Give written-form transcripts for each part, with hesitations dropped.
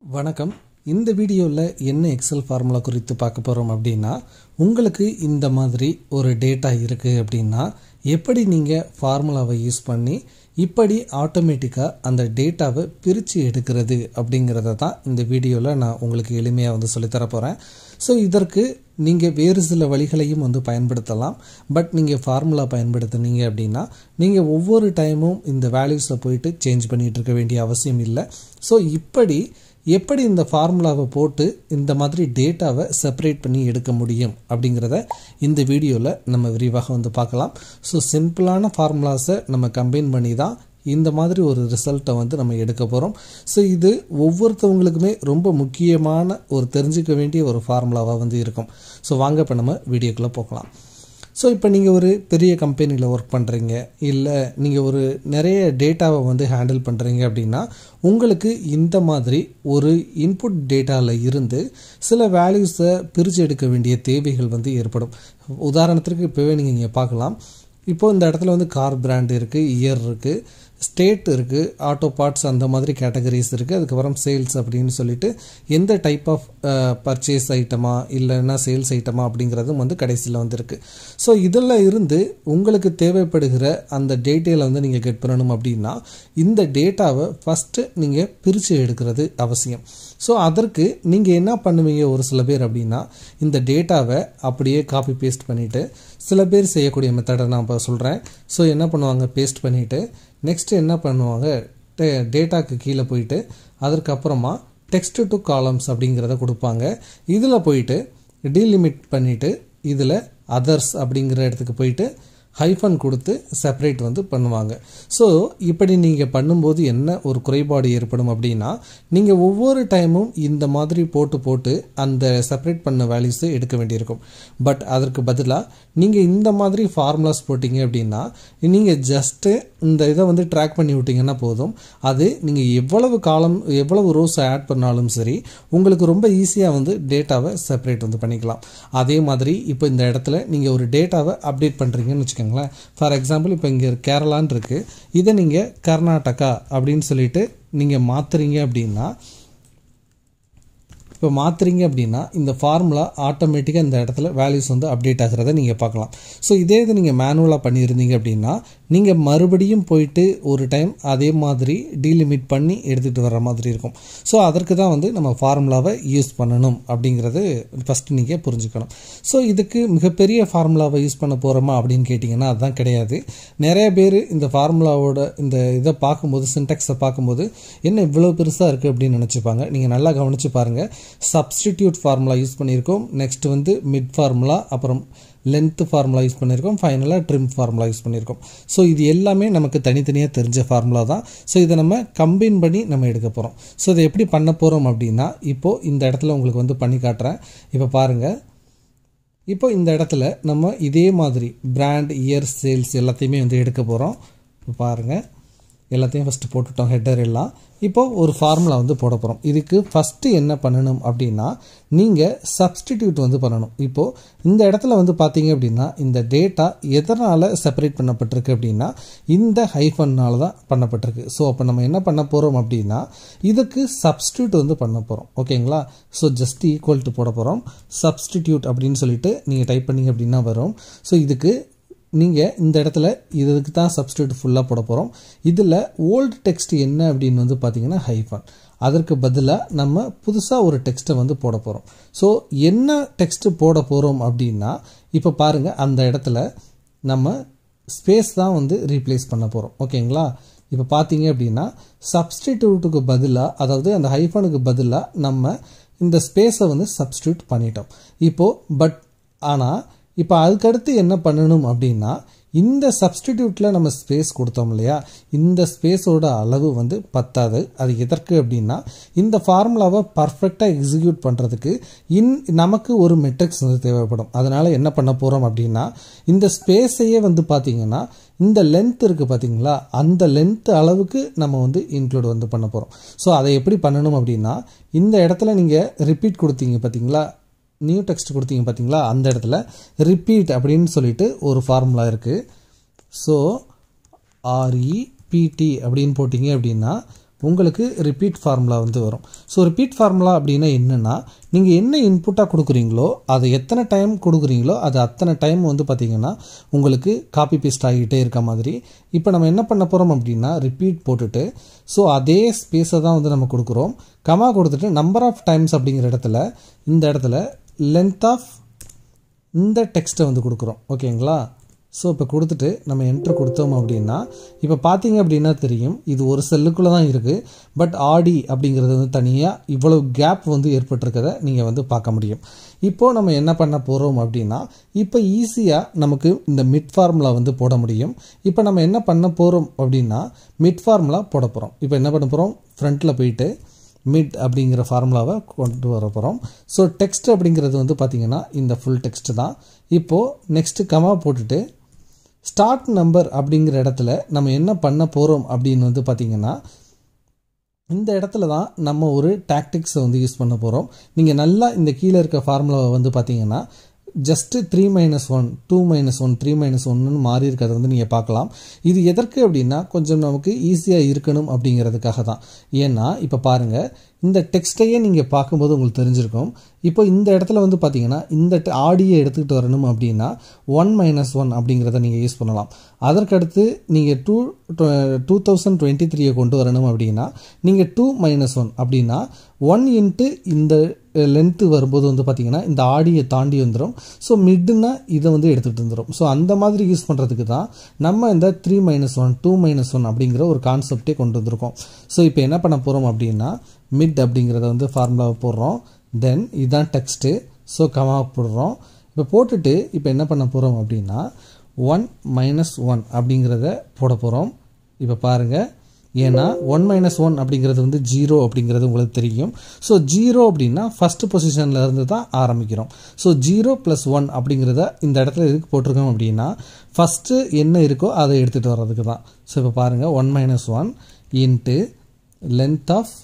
வணக்கம். இந்த வீடியோவில் என்ன எக்ஸல் ஃபார்முலா குறித்து பார்க்க போகிறோம் அப்படின்னா, உங்களுக்கு இந்த மாதிரி ஒரு டேட்டா இருக்குது அப்படின்னா எப்படி நீங்கள் ஃபார்முலாவை யூஸ் பண்ணி இப்படி ஆட்டோமேட்டிக்காக அந்த டேட்டாவை பிரித்து எடுக்கிறது அப்படிங்கிறத தான் இந்த வீடியோவில் நான் உங்களுக்கு எளிமையாக சொல்லித்தர போகிறேன். ஸோ இதற்கு நீங்கள் வேறு சில வழிகளையும் பயன்படுத்தலாம். பட் நீங்கள் ஃபார்முலா பயன்படுத்தினீங்க அப்படின்னா நீங்கள் ஒவ்வொரு டைமும் இந்த வேல்யூஸை போயிட்டு சேஞ்ச் பண்ணிகிட்டு இருக்க வேண்டிய அவசியம் இல்லை. ஸோ எப்படி இந்த ஃபார்முலாவை போட்டு இந்த மாதிரி டேட்டாவை செப்பரேட் பண்ணி எடுக்க முடியும் அப்படிங்கிறத இந்த வீடியோவில் நம்ம விரிவாக பார்க்கலாம். ஸோ சிம்பிளான ஃபார்முலாஸை நம்ம கம்பைன் பண்ணி தான் இந்த மாதிரி ஒரு ரிசல்ட்டை நம்ம எடுக்க போகிறோம். ஸோ இது ஒவ்வொருத்தவங்களுக்குமே ரொம்ப முக்கியமான ஒரு தெரிஞ்சுக்க வேண்டிய ஒரு ஃபார்முலாவாக இருக்கும். ஸோ வாங்க இப்போ நம்ம வீடியோக்குள்ளே போகலாம். ஸோ இப்போ நீங்கள் ஒரு பெரிய கம்பெனியில் ஒர்க் பண்ணுறீங்க, இல்லை நீங்கள் ஒரு நிறைய டேட்டாவை ஹேண்டில் பண்ணுறீங்க அப்படின்னா உங்களுக்கு இந்த மாதிரி ஒரு இன்புட் டேட்டாவில் இருந்து சில வேல்யூஸை பிரித்து எடுக்க வேண்டிய தேவைகள் ஏற்படும். உதாரணத்திற்கு இப்போவே நீங்கள் இங்கே பார்க்கலாம். இப்போது இந்த இடத்துல கார் பிராண்ட் இருக்குது, இயர் இருக்குது, ஸ்டேட் இருக்குது, ஆட்டோ பார்ட்ஸ் அந்த மாதிரி கேட்டகரிஸ் இருக்குது. அதுக்கப்புறம் சேல்ஸ் அப்படின்னு சொல்லிட்டு எந்த டைப் ஆஃப் பர்ச்சேஸ் ஐட்டமா இல்லைன்னா சேல்ஸ் ஐட்டமா அப்படிங்கிறதும் கடைசியில் இருக்குது. ஸோ இதில் இருந்து உங்களுக்கு தேவைப்படுகிற அந்த டேட்டாவில் நீங்கள் கெட் பண்ணணும் அப்படின்னா இந்த டேட்டாவை ஃபஸ்ட்டு நீங்கள் பிரித்து எடுக்கிறது அவசியம். ஸோ அதற்கு நீங்கள் என்ன பண்ணுவீங்க, ஒரு சில பேர் அப்படின்னா இந்த டேட்டாவை அப்படியே காப்பி பேஸ்ட் பண்ணிவிட்டு, சில பேர் செய்யக்கூடிய மெத்தடை நான் இப்போ சொல்கிறேன். ஸோ என்ன பண்ணுவாங்க, பேஸ்ட் பண்ணிவிட்டு நெக்ஸ்ட்டு என்ன பண்ணுவாங்க, டேட்டாக்கு கீழே போயிட்டு அதற்கப்புறமா டெக்ஸ்ட் டு காலம்ஸ் அப்படிங்கிறத கொடுப்பாங்க. இதில் போயிட்டு டீலிமிட் பண்ணிவிட்டு இதில் அதர்ஸ் அப்படிங்கிற இடத்துக்கு போயிட்டு ஹைஃபன் கொடுத்து செப்பரேட் பண்ணுவாங்க. ஸோ இப்படி நீங்கள் பண்ணும்போது என்ன ஒரு குறைபாடு ஏற்படும் அப்படின்னா, நீங்கள் ஒவ்வொரு டைமும் இந்த மாதிரி போட்டு அந்த செப்பரேட் பண்ண வேல்யூஸை எடுக்க வேண்டியிருக்கும். பட் அதற்கு பதிலாக நீங்கள் இந்த மாதிரி ஃபார்முலாஸ் போட்டிங்க அப்படின்னா நீங்கள் ஜஸ்ட்டு இந்த இதை ட்ராக் பண்ணி விட்டிங்கன்னா போதும். அது நீங்கள் எவ்வளவு ரோஸ் ஆட் பண்ணாலும் சரி உங்களுக்கு ரொம்ப ஈஸியாக டேட்டாவை செப்பரேட் பண்ணிக்கலாம். அதே மாதிரி இப்போ இந்த இடத்துல நீங்கள் ஒரு டேட்டாவை அப்டேட் பண்ணுறீங்கன்னு வச்சுக்கோங்க. ஃபார் எக்ஸாம்பிள் இப்போ இங்கே கேரளான்னு இருக்குது, இதை நீங்கள் கர்நாடகா அப்படின்னு சொல்லிட்டு நீங்கள் மாற்றுறீங்க அப்படின்னா இந்த ஃபார்முலா ஆட்டோமேட்டிக்காக இந்த இடத்துல வேல்யூஸ் அப்டேட் ஆகிறத நீங்கள் பார்க்கலாம். ஸோ இதே இது நீங்கள் மேனுவலாக பண்ணியிருந்தீங்க அப்படின்னா நீங்கள் மறுபடியும் போயிட்டு ஒரு டைம் அதே மாதிரி டீலிமிட் பண்ணி எடுத்துகிட்டு வர மாதிரி இருக்கும். ஸோ அதற்கு தான் நம்ம ஃபார்முலாவை யூஸ் பண்ணணும் அப்படிங்கிறது ஃபஸ்ட்டு நீங்கள் புரிஞ்சுக்கணும். ஸோ இதுக்கு மிகப்பெரிய ஃபார்முலாவை யூஸ் பண்ண போகிறோமா அப்படின்னு கேட்டிங்கன்னா அதுதான் கிடையாது. நிறைய பேர் இந்த ஃபார்முலாவோட இந்த இதை பார்க்கும்போது, சின்டெக்ஸை பார்க்கும்போது என்ன இவ்வளோ பெருசாக இருக்குது அப்படின்னு நினச்சிப்பாங்க. நீங்கள் நல்லா கவனித்து பாருங்கள். சப்ஸ்டிடியூட் ஃபார்முலா யூஸ் பண்ணியிருக்கோம், நெக்ஸ்ட் மிட் ஃபார்முலா, அப்புறம் லென்த் ஃபார்முலா யூஸ் பண்ணியிருக்கோம், ஃபைனலாக ட்ரிம் ஃபார்முலா யூஸ் பண்ணியிருக்கோம். ஸோ இது எல்லாமே நமக்கு தனித்தனியாக தெரிஞ்ச ஃபார்முலா தான். ஸோ இதை நம்ம கம்பைன் பண்ணி நம்ம எடுக்க போகிறோம். ஸோ இதை எப்படி பண்ண போகிறோம் அப்படின்னா இப்போது இந்த இடத்துல உங்களுக்கு பண்ணி காட்டுறேன். இப்போ பாருங்கள், இப்போ இந்த இடத்துல நம்ம இதே மாதிரி பிராண்ட், இயர், சேல்ஸ் எல்லாத்தையுமே எடுக்க போகிறோம். இப்போ பாருங்கள், எல்லாத்தையும் ஃபஸ்ட்டு போட்டுட்டோம், ஹெட்டர் எல்லாம். இப்போது ஒரு ஃபார்முலா போட போகிறோம். இதுக்கு ஃபஸ்ட்டு என்ன பண்ணணும் அப்படின்னா நீங்கள் சப்ஸ்டிடியூட் பண்ணணும். இப்போது இந்த இடத்துல பார்த்தீங்க அப்படின்னா இந்த டேட்டா எதனால் செப்பரேட் பண்ணப்பட்டிருக்கு அப்படின்னா இந்த ஹைஃபன்னால தான் பண்ணப்பட்டிருக்கு. ஸோ அப்போ நம்ம என்ன பண்ண போகிறோம் அப்படின்னா இதுக்கு சப்ஸ்டிடியூட் பண்ண போகிறோம். ஓகேங்களா? ஸோ ஜஸ்ட் ஈக்குவல் டு போட போகிறோம். சப்ஸ்டிடியூட் அப்படின்னு சொல்லிட்டு நீங்கள் டைப் பண்ணிங்க அப்படின்னா வரும். ஸோ இதுக்கு நீங்கள் இந்த இடத்துல இதுக்கு தான் சப்ஸ்டிடியூட் ஃபுல்லாக போட போகிறோம். இதில் ஓல்டு டெக்ஸ்ட் என்ன அப்படின்னு பார்த்தீங்கன்னா ஹைஃபன். அதற்கு பதிலாக நம்ம புதுசாக ஒரு டெக்ஸ்ட்டை போட போகிறோம். ஸோ என்ன டெக்ஸ்ட்டு போட போகிறோம் அப்படின்னா இப்போ பாருங்கள், அந்த இடத்துல நம்ம ஸ்பேஸ் தான் ரீப்ளேஸ் பண்ண போகிறோம். ஓகேங்களா? இப்போ பார்த்தீங்க அப்படின்னா சப்ஸ்டிடியூட்டுக்கு பதிலாக, அதாவது அந்த ஹைஃபனுக்கு பதிலாக நம்ம இந்த ஸ்பேஸை சப்ஸ்டிடியூட் பண்ணிட்டோம். இப்போது ஆனால் இப்போ அதுக்கடுத்து என்ன பண்ணணும் அப்படின்னா இந்த சப்ஸ்டிடியூட்டில் நம்ம ஸ்பேஸ் கொடுத்தோம் இல்லையா, இந்த ஸ்பேஸோட அளவு பத்தாது. அது எதற்கு அப்படின்னா இந்த ஃபார்முலாவை பர்ஃபெக்டாக எக்ஸிக்யூட் பண்ணுறதுக்கு நமக்கு ஒரு மெட்ரிக்ஸ் தேவைப்படும். அதனால் என்ன பண்ண போகிறோம் அப்படின்னா இந்த ஸ்பேஸையே பார்த்தீங்கன்னா இந்த லென்த் இருக்குது பார்த்தீங்களா, அந்த லென்த் அளவுக்கு நம்ம இன்க்ளூட் பண்ண போகிறோம். ஸோ அதை எப்படி பண்ணணும் அப்படின்னா இந்த இடத்துல நீங்கள் ரிப்பீட் கொடுத்தீங்க பார்த்தீங்களா, நியூ டெக்ஸ்ட் கொடுத்தீங்க பார்த்தீங்களா, அந்த இடத்துல ரிப்பீட் அப்படின்னு சொல்லிட்டு ஒரு ஃபார்முலா இருக்குது. ஸோ REPT அப்படின்னு போட்டிங்க அப்படின்னா உங்களுக்கு ரிப்பீட் ஃபார்முலா வந்து வரும். ஸோ ரிப்பீட் ஃபார்முலா அப்படின்னா என்னென்னா, நீங்கள் என்ன இன்புட்டாக கொடுக்குறீங்களோ அதை எத்தனை டைம் கொடுக்குறீங்களோ அது அத்தனை டைம் வந்து பார்த்திங்கன்னா உங்களுக்கு காப்பி பேஸ்ட் ஆகிட்டே இருக்க மாதிரி. இப்போ நம்ம என்ன பண்ண போகிறோம் அப்படின்னா ரிப்பீட் போட்டுட்டு ஸோ அதே ஸ்பேஸை தான் வந்து நம்ம கொடுக்குறோம். கமா கொடுத்துட்டு நம்பர் ஆஃப் டைம்ஸ் அப்படிங்கிற இடத்துல இந்த இடத்துல லென்த் ஆஃப் இந்த டெக்ஸ்ட்டை வந்து கொடுக்குறோம். ஓகேங்களா? ஸோ இப்போ கொடுத்துட்டு நம்ம என்ட்ரு கொடுத்தோம் அப்படின்னா இப்போ பார்த்தீங்க அப்படின்னா தெரியும் இது ஒரு செல்லுக்குள்ளே தான் இருக்குது. பட் ஆடி அப்படிங்கிறது வந்து தனியாக இவ்வளோ கேப் வந்து ஏற்பட்டிருக்கதை நீங்கள் வந்து பார்க்க முடியும். இப்போது நம்ம என்ன பண்ண போகிறோம் அப்படின்னா இப்போ ஈஸியாக நமக்கு இந்த மிட் ஃபார்முலா வந்து போட முடியும். இப்போ நம்ம என்ன பண்ண போகிறோம் அப்படின்னா மிட் ஃபார்முலா போட போகிறோம். இப்போ என்ன பண்ண போகிறோம், ஃப்ரண்ட்டில் போயிட்டு மிட் அப்படிங்கிற ஃபார்முலாவை கொண்டு வர போகிறோம். ஸோ டெக்ஸ்ட் அப்படிங்கிறது வந்து பார்த்திங்கன்னா இந்த ஃபுல் டெக்ஸ்ட் தான். இப்போது நெக்ஸ்ட்டு கமா போட்டுட்டு ஸ்டார்ட் நம்பர் அப்படிங்கிற இடத்துல நம்ம என்ன பண்ண போகிறோம் அப்படின்னு வந்து பார்த்திங்கன்னா இந்த இடத்துல தான் நம்ம ஒரு டாக்டிக்ஸை வந்து யூஸ் பண்ண போகிறோம். நீங்கள் நல்லா இந்த கீழே இருக்க ஃபார்முலாவை வந்து பார்த்திங்கன்னா ஜஸ்ட்டு 3 - 1 2 - 1 3 - 1ன்னு மாறி இருக்கிறத வந்து நீங்கள் பார்க்கலாம். இது எதற்கு அப்படின்னா கொஞ்சம் நமக்கு ஈஸியாக இருக்கணும் அப்படிங்கிறதுக்காக தான். ஏன்னா இப்போ பாருங்கள் இந்த டெக்ஸ்ட்டையே நீங்கள் பார்க்கும்போது உங்களுக்கு தெரிஞ்சிருக்கும். இப்போ இந்த இடத்துல வந்து பார்த்தீங்கன்னா இந்த ஆடியை எடுத்துக்கிட்டு வரணும் அப்படின்னா 1 - 1 அப்படிங்கிறத நீங்கள் யூஸ் பண்ணலாம். அதற்கடுத்து நீங்கள் 2023 கொண்டு வரணும் அப்படின்னா நீங்கள் 2 - 1 அப்படின்னா 1 இன்ட்டு இந்த லென்த்து வரும்போது வந்து பார்த்திங்கன்னா இந்த ஆடியை தாண்டி வந்துடும். ஸோ மிட்னா இதை வந்து எடுத்துகிட்டு வந்துடும். ஸோ அந்த மாதிரி யூஸ் பண்ணுறதுக்கு தான் நம்ம இந்த 3 - 1 2 - 1 அப்படிங்கிற ஒரு கான்செப்டே கொண்டு வந்திருக்கோம். ஸோ இப்போ என்ன பண்ண போகிறோம் அப்படின்னா மிட் அப்படிங்கிறத வந்து ஃபார்முலாவை போடுறோம். தென் இதுதான் டெக்ஸ்ட்டு. ஸோ கமா போடுறோம். இப்போ போட்டுட்டு இப்போ என்ன பண்ண போகிறோம் அப்படின்னா 1 - 1 அப்படிங்கிறத போட போகிறோம். இப்போ பாருங்கள் ஏன்னா 1 - 1 அப்படிங்கிறது வந்து 0 அப்படிங்கிறது உங்களுக்கு தெரியும். ஸோ 0 அப்படின்னா ஃபஸ்ட்டு பொசிஷனில் இருந்து தான் ஆரம்பிக்கிறோம். ஸோ 0 + 1 அப்படிங்கிறத இந்த இடத்துல எதுக்கு போட்டிருக்கோம் அப்படின்னா ஃபஸ்ட்டு என்ன இருக்கோ அதை எடுத்துகிட்டு வர்றதுக்கு தான். ஸோ இப்போ பாருங்கள் 1 - 1 இன்ட்டு லென்த் ஆஃப்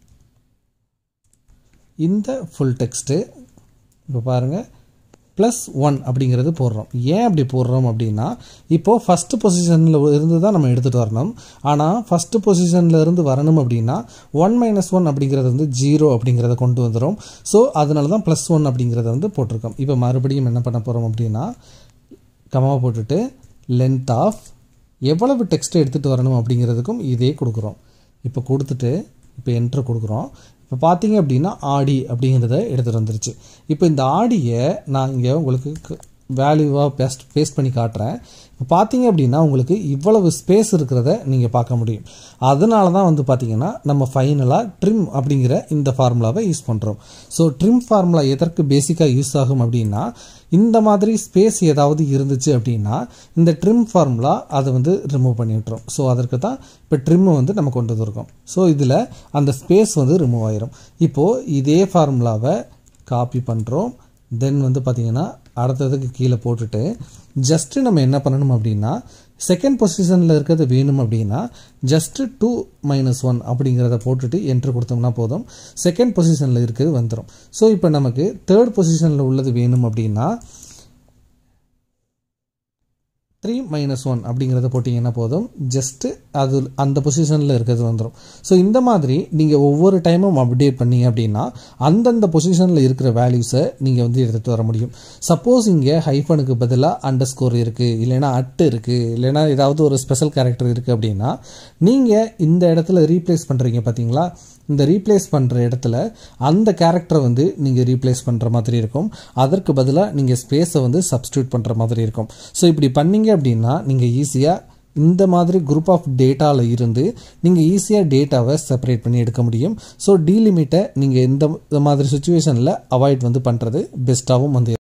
இந்த ஃபுல் டெக்ஸ்ட்டு இப்போ பாருங்கள் +1 அப்படிங்கிறது போடுறோம். ஏன் அப்படி போடுறோம் அப்படின்னா இப்போது ஃபஸ்ட்டு பொசிஷனில் இருந்து தான் நம்ம எடுத்துகிட்டு வரணும். ஆனால் ஃபஸ்ட்டு பொசிஷனில் இருந்து வரணும் அப்படின்னா 1 - 1 அப்படிங்கிறது வந்து 0 அப்படிங்கிறத கொண்டு வந்துடும். ஸோ அதனால தான் +1 அப்படிங்கிறத வந்து போட்டிருக்கோம். இப்போ மறுபடியும் என்ன பண்ண போகிறோம் அப்படின்னா கமா போட்டுட்டு லென்த் ஆஃப் எவ்வளவு டெக்ஸ்ட்டை எடுத்துகிட்டு வரணும் அப்படிங்கிறதுக்கும் இதே கொடுக்குறோம். இப்போ கொடுத்துட்டு இப்போ என்ட்ரு கொடுக்குறோம். இப்போ பார்த்தீங்க அப்படின்னா ஆடி அப்படிங்கிறத எடுத்துகிட்டு வந்துருச்சு. இப்போ இந்த ஆடியை நான் இங்கே உங்களுக்கு வேல்யூவாக பேஸ்ட் பண்ணி காட்டுறேன். இப்போ பார்த்தீங்க அப்படின்னா உங்களுக்கு இவ்வளவு ஸ்பேஸ் இருக்கிறத நீங்கள் பார்க்க முடியும். அதனால தான் வந்து பார்த்தீங்கன்னா நம்ம ஃபைனலாக ட்ரிம் அப்படிங்கிற இந்த ஃபார்முலாவை யூஸ் பண்ணுறோம். ஸோ ட்ரிம் ஃபார்முலா எதற்கு பேசிக்காக யூஸ் ஆகும் அப்படின்னா இந்த மாதிரி ஸ்பேஸ் ஏதாவது இருந்துச்சு அப்படின்னா இந்த ட்ரிம் ஃபார்முலா அதை வந்து ரிமூவ் பண்ணி விட்டுரும். ஸோ அதற்கு தான் இப்போ ட்ரிம்மை வந்து நம்ம கொண்டு வந்திருக்கோம். ஸோ இதில் அந்த ஸ்பேஸ் வந்து ரிமூவ் ஆயிரும். இப்போது இதே ஃபார்முலாவை காப்பி பண்ணுறோம். தென் வந்து பார்த்திங்கன்னா அடுத்ததுக்கு கீழே போட்டுட்டு ஜஸ்ட்டு நம்ம என்ன பண்ணணும் அப்படின்னா செகண்ட் பொசிஷனில் இருக்கிறது வேணும் அப்படின்னா ஜஸ்ட்டு 2 - 1 அப்படிங்கிறத போட்டுட்டு என்ட்ரு கொடுத்தோம்னா போதும். செகண்ட் பொசிஷனில் இருக்கிறது வந்துடும். ஸோ இப்போ நமக்கு தேர்ட் பொசிஷனில் உள்ளது வேணும் அப்படின்னா 3 - 1 அப்படிங்கிறத போட்டிங்கன்னா போதும். ஜஸ்ட்டு அது அந்த பொசிஷனில் இருக்கிறது வந்துடும். ஸோ இந்த மாதிரி நீங்கள் ஒவ்வொரு டைமும் அப்டேட் பண்ணீங்க அப்படின்னா அந்தந்த பொசிஷனில் இருக்கிற வேல்யூஸை நீங்கள் வந்து எடுத்துகிட்டு வர முடியும். சப்போஸ் இங்கே ஹைஃபனுக்கு பதிலாக அண்டர்ஸ்கோர் இருக்குது, இல்லைனா அட்டு இருக்குது, இல்லைனா ஏதாவது ஒரு ஸ்பெஷல் கேரக்டர் இருக்குது அப்படின்னா நீங்கள் இந்த இடத்துல ரீப்ளேஸ் பண்ணுறீங்க பார்த்தீங்களா, இந்த ரீப்ளேஸ் பண்ணுற இடத்துல அந்த கேரக்டரை வந்து நீங்கள் ரீப்ளேஸ் பண்ணுற மாதிரி இருக்கும். அதற்கு பதிலாக நீங்கள் ஸ்பேஸை வந்து சப்ஸ்டியூட் பண்ணுற மாதிரி இருக்கும். ஸோ இப்படி பண்ணீங்க அப்படின்னா நீங்கள் ஈஸியாக இந்த மாதிரி குரூப் ஆஃப் டேட்டாவில் இருந்து நீங்கள் ஈஸியாக டேட்டாவை செப்பரேட் பண்ணி எடுக்க முடியும். ஸோ டீலிமிட்டை நீங்கள் இந்த மாதிரி சுச்சுவேஷனில் அவாய்ட் வந்து பண்ணுறது பெஸ்ட்டாகவும் வந்து